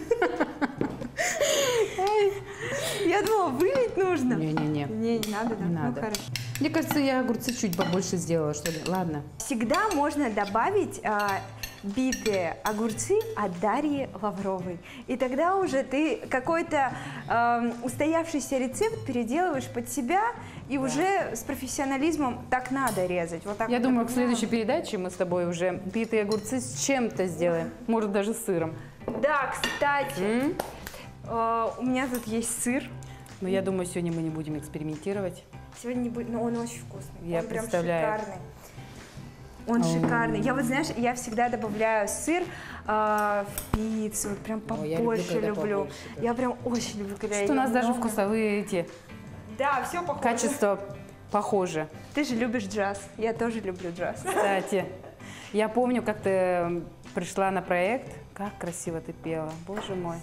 Я думала, вылить нужно. Не-не-не. Не, не надо, да? Не Ну, надо. хорошо. Мне кажется, я огурцы чуть побольше сделала, что ли. Ладно. Всегда можно добавить а, битые огурцы от Дарьи Лавровой. И тогда уже ты какой-то а, устоявшийся рецепт переделываешь под себя, и уже с профессионализмом так надо резать. Вот так Я вот, думаю, так к следующей передаче мы с тобой уже битые огурцы с чем-то сделаем. Может, даже с сыром. Да, кстати, М? а, у меня тут есть сыр. Но я думаю, сегодня мы не будем экспериментировать. Сегодня не будет, но он очень вкусный. Я он прям представляю. шикарный. Он Ау. шикарный. Я вот, знаешь, я всегда добавляю сыр а, в пиццу, вот прям О, я люблю, побольше когда люблю. побольше, да. Я прям очень люблю, когда Что у её нас даже много. вкусовые эти Да, все похоже. качества похожи. Ты же любишь джаз. Я тоже люблю джаз. Кстати, я помню, как ты пришла на проект, как красиво ты пела, боже мой.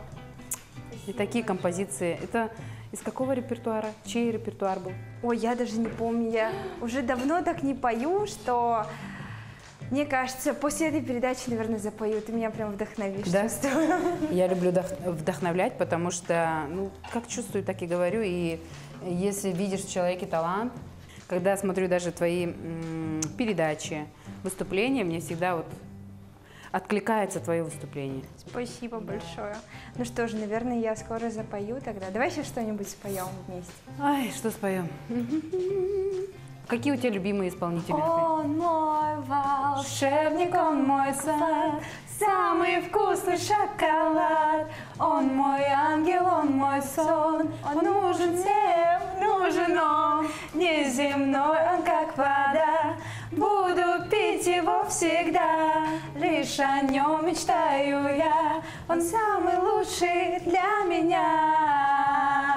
И такие композиции. Это из какого репертуара? Чей репертуар был? Ой, я даже не помню. Я уже давно так не пою, что мне кажется, после этой передачи, наверное, запою. Ты меня прям вдохновишь. Да? чувствую. Я люблю вдох- вдохновлять, потому что, ну, как чувствую, так и говорю. И если видишь в человеке талант, когда смотрю даже твои м, передачи, выступления, мне всегда вот откликается твое выступление. Спасибо большое. Ну что ж, наверное, я скоро запою тогда. Давай сейчас что-нибудь споем вместе. Ай, что споем? Какие у тебя любимые исполнители? Он мой волшебник, он мой сад, самый вкусный шоколад. Он мой ангел, он мой сон, он нужен всем, нужен он, неземной он как вода. Буду пить его всегда, лишь о нем мечтаю я, он самый лучший для меня.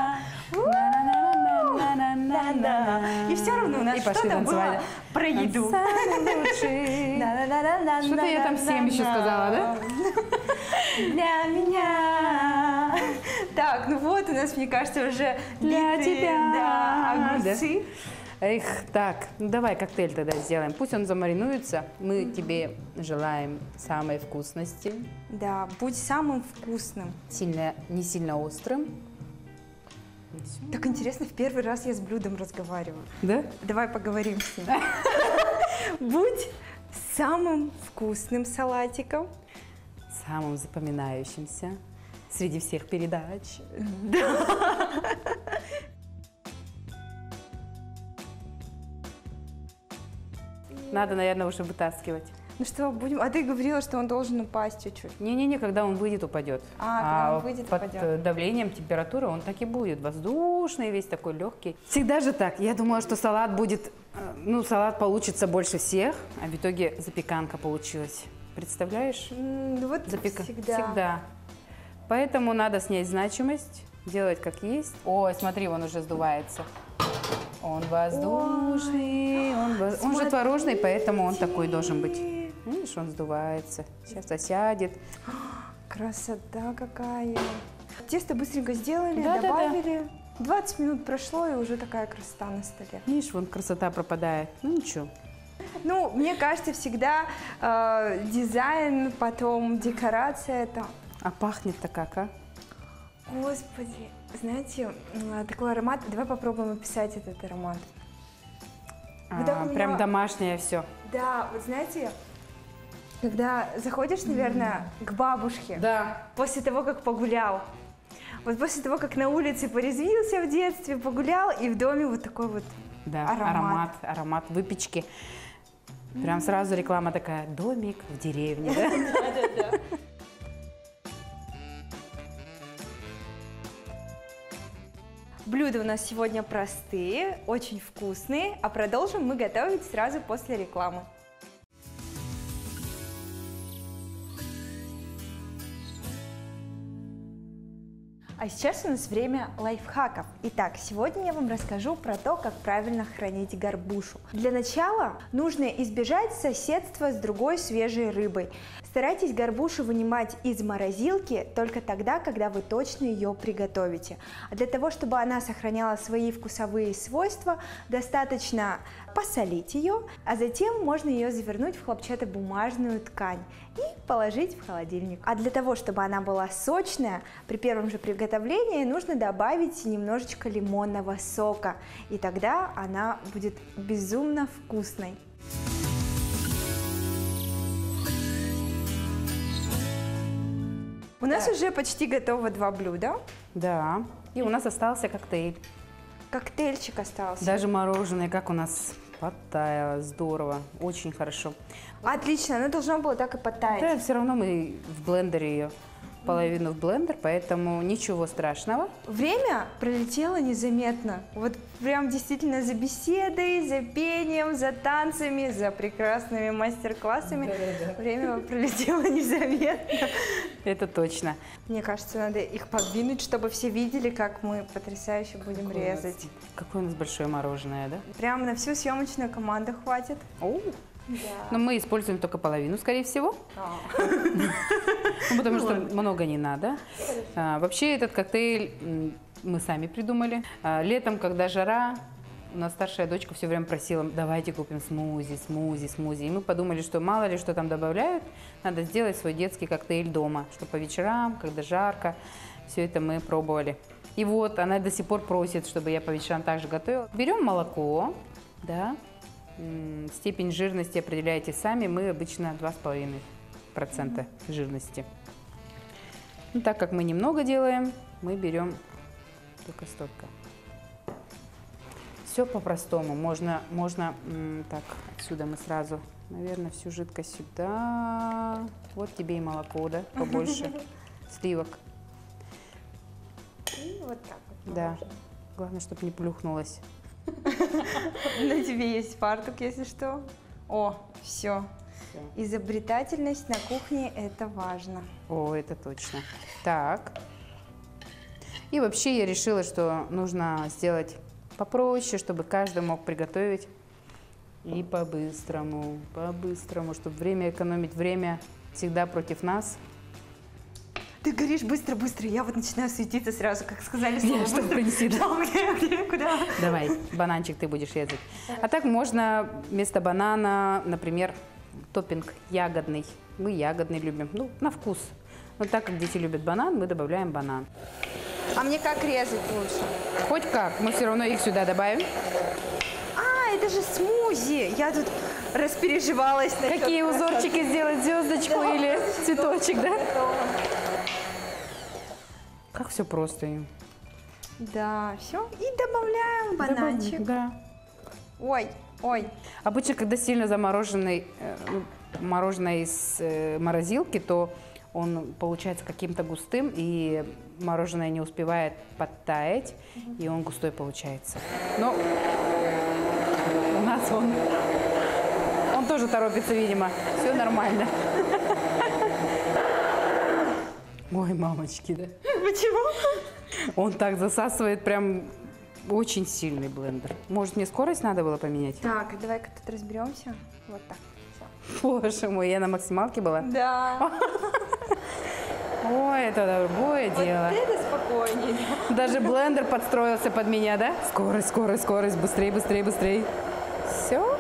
на-на-на-на. И все равно у нас И пошли что-то танцевать. было про еду. Самый лучший. Что-то я там всем еще сказала, да? Для меня. Так, ну вот у нас, мне кажется, уже Для битые, тебя. да, огурцы. Эх, так, ну давай коктейль тогда сделаем. Пусть он замаринуется. Мы тебе желаем самой вкусности. Да, будь самым вкусным. Сильно, не сильно острым. Так интересно, в первый раз я с блюдом разговариваю. Да? Давай поговорим с ним. Будь самым вкусным салатиком. Самым запоминающимся среди всех передач. Надо, наверное, уже вытаскивать. Ну что, будем... А ты говорила, что он должен упасть чуть-чуть. Не-не-не, когда он выйдет, упадет. А, когда он выйдет, под упадет. э, давлением температуры он так и будет. Воздушный, весь такой легкий. Всегда же так. Я думала, что салат будет... э, Ну, салат получится больше всех, а в итоге запеканка получилась. Представляешь? М, Ну вот Запека... всегда. Всегда. Поэтому надо снять значимость, делать как есть. Ой, смотри, он уже сдувается. Он воздушный, он, воз- он же творожный, поэтому он такой должен быть. Видишь, он сдувается. Сейчас осядет. Красота какая. Тесто быстренько сделали, Да-да-да. добавили. двадцать минут прошло, и уже такая красота на столе. Видишь, вон красота пропадает. Ну ничего. Ну, мне кажется, всегда э, дизайн, потом декорация это... А пахнет-то как, а? Господи, знаете, м, такой аромат. Давай попробуем описать этот аромат. Вот так А, у меня- прям домашнее все. Да, вот знаете, когда заходишь, наверное, к бабушке, Да. после того, как погулял, вот после того, как на улице порезвился в детстве, погулял, и в доме вот такой вот Да, аромат. аромат, аромат выпечки. Прям сразу реклама такая: домик в деревне, да? Блюда у нас сегодня простые, очень вкусные, а продолжим мы готовить сразу после рекламы. А сейчас у нас время лайфхаков. Итак, сегодня я вам расскажу про то, как правильно хранить горбушу. Для начала нужно избежать соседства с другой свежей рыбой. Старайтесь горбушу вынимать из морозилки только тогда, когда вы точно ее приготовите. А для того, чтобы она сохраняла свои вкусовые свойства, достаточно посолить ее, а затем можно ее завернуть в хлопчатобумажную ткань и положить в холодильник. А для того, чтобы она была сочная, при первом же приготовлении нужно добавить немножечко лимонного сока, и тогда она будет безумно вкусной. У нас уже почти готово два блюда. Да. И у нас остался коктейль. Коктейльчик остался. Даже мороженое, как у нас подтаяло, здорово, очень хорошо. Отлично, оно должно было так и подтаять. Да, все равно мы в блендере ее, половину в блендер, поэтому ничего страшного. Время пролетело незаметно. Вот прям действительно за беседой, за пением, за танцами, за прекрасными мастер-классами. Время пролетело незаметно. Это точно. Мне кажется, надо их подвинуть, чтобы все видели, как мы потрясающе будем Какое у нас- резать. Какое у нас большое мороженое, да? Прям на всю съемочную команду хватит. О, Да. но мы используем только половину, скорее всего. Ну, потому что много не надо. А, вообще этот коктейль м, мы сами придумали. А, летом, когда жара, у нас старшая дочка все время просила: давайте купим смузи, смузи, смузи. И мы подумали, что мало ли что там добавляют, надо сделать свой детский коктейль дома, что по вечерам, когда жарко, все это мы пробовали. И вот она до сих пор просит, чтобы я по вечерам также готовила. Берем молоко, да, м, степень жирности определяете сами, мы обычно два с половиной процента жирности. Ну, так как мы немного делаем, мы берем только столько. Все по-простому. Можно, можно м, так, отсюда мы сразу, наверное, всю жидкость сюда. Вот тебе и молоко, да, побольше. Сливок. И вот так вот. Да. Главное, чтобы не плюхнулось. На тебе есть фартук, если что. О, все. Всё. Изобретательность на кухне – это важно. О, это точно. Так. И вообще я решила, что нужно сделать попроще, чтобы каждый мог приготовить. И по-быстрому, по-быстрому, чтобы время экономить. Время всегда против нас. Ты говоришь быстро-быстро, я вот начинаю светиться сразу, как сказали слово Нет, что быстро. принеси, да? Где, где, куда? Давай, бананчик ты будешь резать. А так можно вместо банана, например, топпинг ягодный. Мы ягодный любим, ну, на вкус. Но так как дети любят банан, мы добавляем банан. А мне как резать лучше? Хоть как, мы все равно их сюда добавим. А, это же смузи. Я тут распереживалась. насчет Какие узорчики сделать, звездочку или цветочек, да? Как все просто им. Да, все. И добавляем бананчик. Да. Ой, ой. Обычно, когда сильно замороженный э, ну, мороженое из э, морозилки, то он получается каким-то густым, и мороженое не успевает подтаять, mm-hmm. и он густой получается. Но у нас он, он тоже торопится, видимо. Все нормально. Ой, мамочки, да? Почему? Он так засасывает, прям очень сильный блендер. Может, мне скорость надо было поменять? Так, давай-ка тут разберемся. Вот так. Всё. Боже мой, я на максималке была? Да. Ой, это другое дело. Вот это спокойнее. Даже блендер подстроился под меня, да? Скорость, скорость, скорость, быстрее, быстрее, быстрее. Все.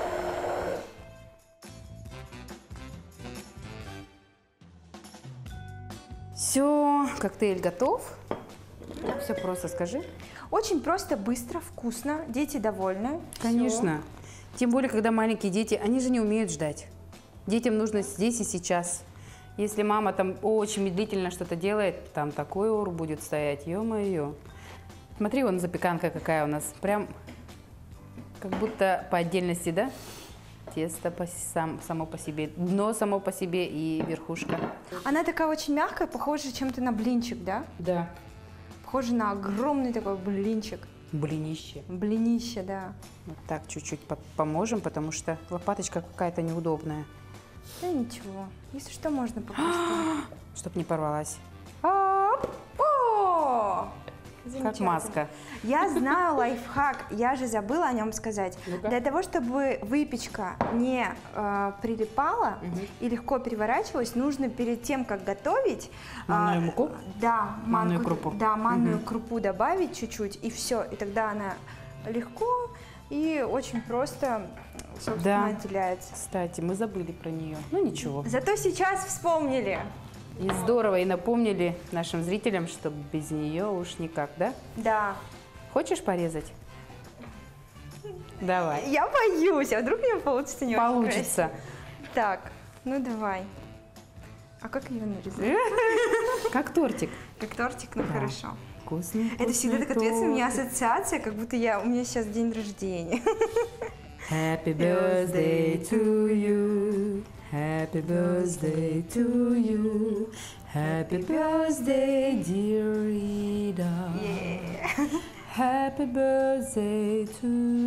Все, коктейль готов. Все просто, скажи. Очень просто, быстро, вкусно. Дети довольны. Конечно. Тем более, когда маленькие дети, они же не умеют ждать. Детям нужно здесь и сейчас. Если мама там очень медлительно что-то делает, там такой ор будет стоять, ё-моё. Смотри, вон запеканка какая у нас. Прям как будто по отдельности, да? Тесто по, сам, само по себе, дно само по себе и верхушка. Она такая очень мягкая, похожа чем-то на блинчик, да? Да. Похоже на огромный такой блинчик. Блинище. Блинище, да. Вот так чуть-чуть поможем, потому что лопаточка какая-то неудобная. Да ничего. Если что, можно по-быстрому. Чтоб не порвалась. Оп! О! Как Замечательно. маска. Я знаю лайфхак, я же забыла о нем сказать. Ну-ка. Для того, чтобы выпечка не э, прилипала Мгм. и легко переворачивалась, нужно перед тем, как готовить... Манную а, муку? Да. Манную манку- крупу. Да, манную Мгм. крупу добавить чуть-чуть, и все. И тогда она легко и очень просто, собственно, Да. отделяется. Кстати, мы забыли про нее. Ну ничего. Зато сейчас вспомнили. И здорово, и напомнили нашим зрителям, что без нее уж никак, да? Да. Хочешь порезать? Давай. Я боюсь, а вдруг у меня получится не очень Получится. красиво. Так, ну давай. А как ее нарезать? Как тортик. Как тортик, ну Да. хорошо. Вкусный, Это всегда так ответственно, у меня тортик. ассоциация, как будто я, у меня сейчас день рождения. Happy birthday to you. Happy birthday to you. Happy birthday, dear Ida. Happy birthday to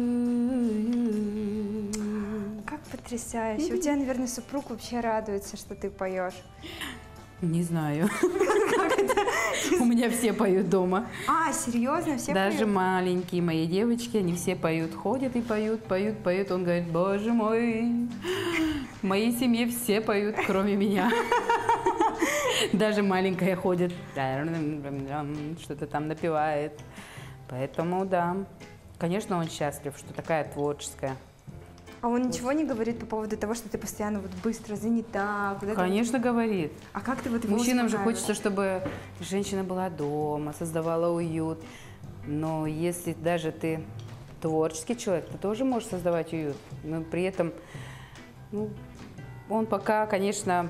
you. Как потрясающе. У тебя, наверное, супруг вообще радуется, что ты поешь. Не знаю. У меня все поют дома. А, серьезно? Все Даже поют? маленькие мои девочки, они все поют, ходят и поют, поют, поют. Он говорит, боже мой, в моей семье все поют, кроме меня. Даже маленькая ходит, что-то там напевает. Поэтому, да, конечно, он счастлив, что такая творческая. А он ничего не говорит по поводу того, что ты постоянно вот быстро занята? Куда-то... Конечно, говорит. А как ты вот его Мужчинам же успокаиваешь? хочется, чтобы женщина была дома, создавала уют. Но если даже ты творческий человек, ты тоже можешь создавать уют. Но при этом ну, он пока, конечно,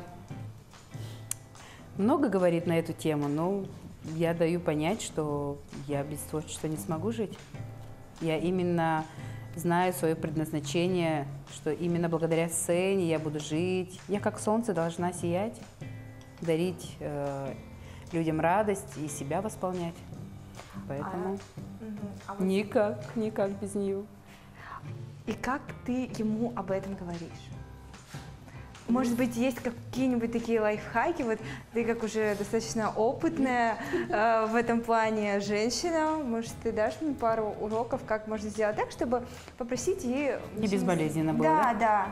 много говорит на эту тему, но я даю понять, что я без творчества не смогу жить. Я именно знаю свое предназначение, что именно благодаря сцене я буду жить. Я как солнце должна сиять, дарить э, людям радость и себя восполнять. Поэтому Мгм. А вот- никак, никак без нее. И как ты ему об этом говоришь? Может быть, есть какие-нибудь такие лайфхаки? Вот ты как уже достаточно опытная э, в этом плане женщина, может, ты дашь мне пару уроков, как можно сделать так, чтобы попросить и... И безболезненно было, да? да? Да,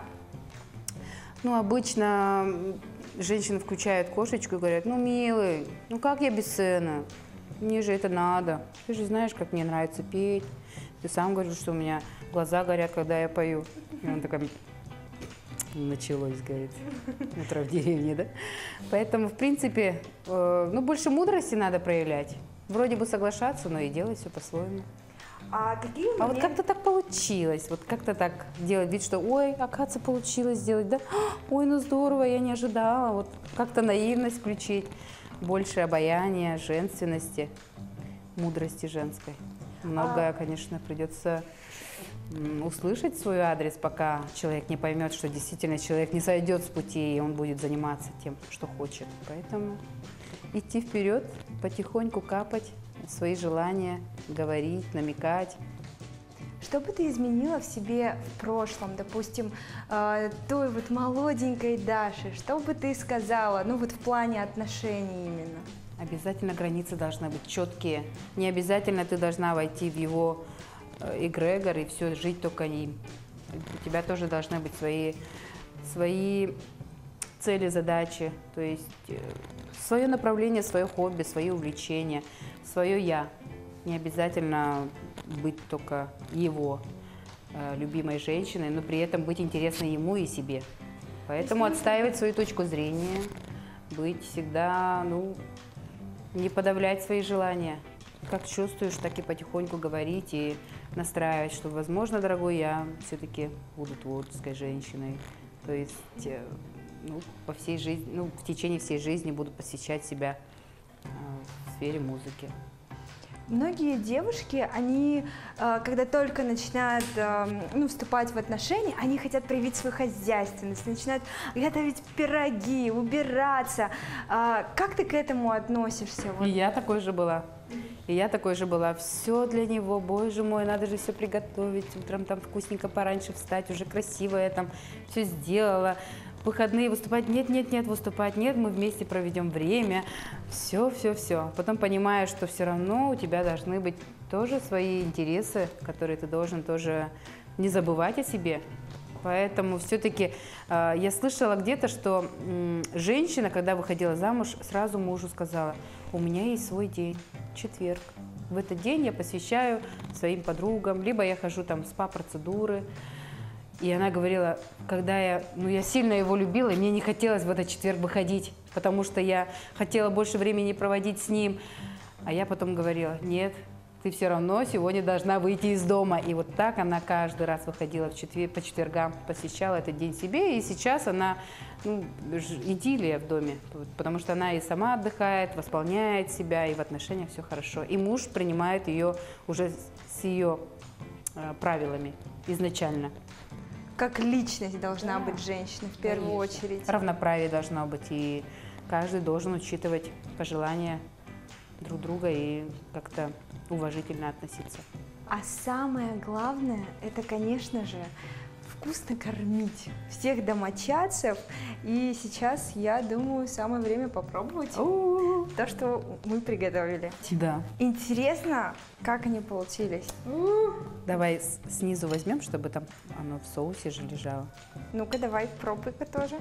Ну, обычно женщины включают кошечку и говорят: ну, милый, ну как я без сцены? Мне же это надо. Ты же знаешь, как мне нравится петь. Ты сам говоришь, что у меня глаза горят, когда я пою. И он такой: началось, говорит, утро в деревне, да? Поэтому, в принципе, э, ну, больше мудрости надо проявлять. Вроде бы соглашаться, но и делать все по-своему. А какие А вот моменты- как-то так получилось, вот как-то так делать вид, что ой, оказывается, получилось сделать, да? Ой, ну здорово, я не ожидала. Вот как-то наивность включить, больше обаяния, женственности, мудрости женской. Многое, конечно, придется м, услышать в свой адрес, пока человек не поймет, что действительно человек не сойдет с пути, и он будет заниматься тем, что хочет. Поэтому идти вперед, потихоньку капать свои желания, говорить, намекать. Что бы ты изменила в себе в прошлом, допустим, э, той вот молоденькой Даши? Что бы ты сказала, ну вот в плане отношений именно? Обязательно границы должны быть четкие. Не обязательно ты должна войти в его э, эгрегор и все, жить только им. У тебя тоже должны быть свои, свои цели, задачи, то есть э, свое направление, свое хобби, свои увлечения, свое «я». Не обязательно быть только его э, любимой женщиной, но при этом быть интересной ему и себе. Поэтому отстаивать свою точку зрения, быть всегда, ну, не подавлять свои желания. Как чувствуешь, так и потихоньку говорить и настраивать, что, возможно, дорогой, я все-таки буду творческой женщиной. То есть, э, ну, по всей жизни, ну, в течение всей жизни буду посвящать себя э, в сфере музыки. Многие девушки, они, э, когда только начинают э, ну, вступать в отношения, они хотят проявить свою хозяйственность, начинают готовить пироги, убираться. А как ты к этому относишься? И Вот. я такой же была. И я такой же была. Все для него, боже мой, надо же все приготовить. Утром там вкусненько пораньше встать, уже красиво я там все сделала. В выходные выступать, нет, нет, нет, выступать, нет, мы вместе проведем время. Все, все, все. Потом понимаешь, что все равно у тебя должны быть тоже свои интересы, которые ты должен тоже не забывать о себе. Поэтому все-таки э, я слышала где-то, что м, женщина, когда выходила замуж, сразу мужу сказала: у меня есть свой день, четверг. В этот день я посвящаю своим подругам, либо я хожу там в спа-процедуры. И она говорила, когда я, ну, я сильно его любила, и мне не хотелось в этот четверг выходить, потому что я хотела больше времени проводить с ним. А я потом говорила: нет, ты все равно сегодня должна выйти из дома. И вот так она каждый раз выходила в четверг, по четвергам, посвящала этот день себе. И сейчас она, ну, идиллия в доме, потому что она и сама отдыхает, восполняет себя, и в отношениях все хорошо. И муж принимает ее уже с ее э, правилами изначально. Как личность должна Да, быть женщина в первую конечно. очередь. Равноправие должно быть, и каждый должен учитывать пожелания друг друга и как-то уважительно относиться. А самое главное, это, конечно же, вкусно кормить всех домочадцев. И сейчас, я думаю, самое время попробовать О, то, что мы приготовили. да. Интересно, как они получились. Давай с- снизу возьмем, чтобы там оно в соусе же лежало. Ну-ка, давай, пробуй-ка тоже.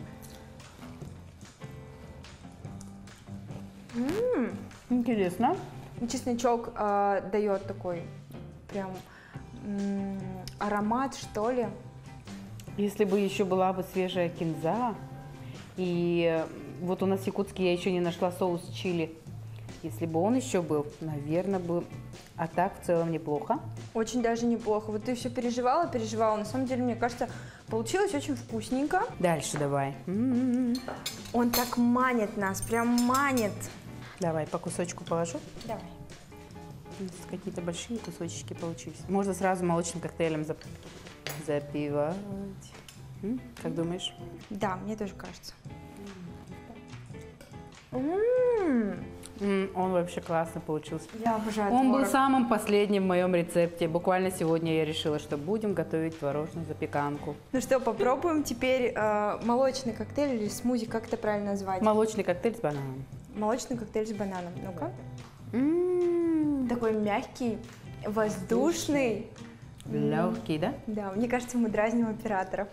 М, Интересно. Чесночок а, дает такой прям м, аромат, что ли. Если бы еще была бы свежая кинза, и э, вот у нас в Якутске я еще не нашла соус чили. Если бы он еще был, наверное, бы... А так в целом неплохо. Очень даже неплохо. Вот ты все переживала, переживала. На самом деле, мне кажется, получилось очень вкусненько. Дальше давай. М-м-м. Он так манит нас, прям манит. Давай по кусочку положу. Давай. Здесь какие-то большие кусочки получились. Можно сразу молочным коктейлем зап- запивать. М? Как думаешь? Да, мне тоже кажется. М, М, Он вообще классно получился. Я обожаю Он был творог. самым последним в моем рецепте. Буквально сегодня я решила, что будем готовить творожную запеканку. Ну что, попробуем теперь э, молочный коктейль или смузи, как это правильно назвать? Молочный коктейль с бананом. Молочный коктейль с бананом. Ну-ка. М, Такой мягкий, воздушный. Легкий, да? Да, мне кажется, мы дразним операторов.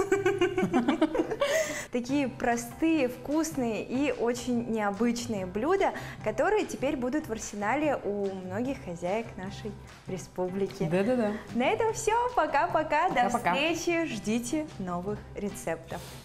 Такие простые, вкусные и очень необычные блюда, которые теперь будут в арсенале у многих хозяек нашей республики. Да-да-да. На этом все. Пока-пока. До Пока-пока. встречи. Ждите новых рецептов.